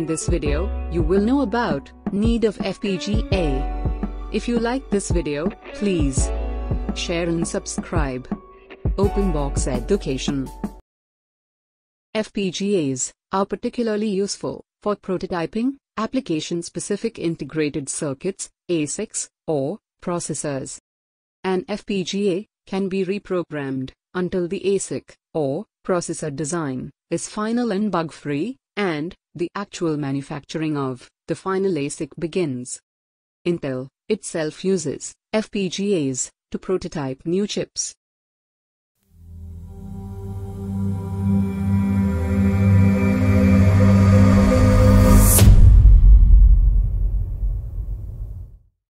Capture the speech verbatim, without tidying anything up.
this video, you will know about need of F P G A. If you like this video, please share and subscribe. Open Box Education. F P G As are particularly useful for prototyping application-specific integrated circuits, A S I Cs, or processors. An F P G A can be reprogrammed until the A S I C or processor design is final and bug-free, and the actual manufacturing of the final A S I C begins. Intel itself uses F P G As to prototype new chips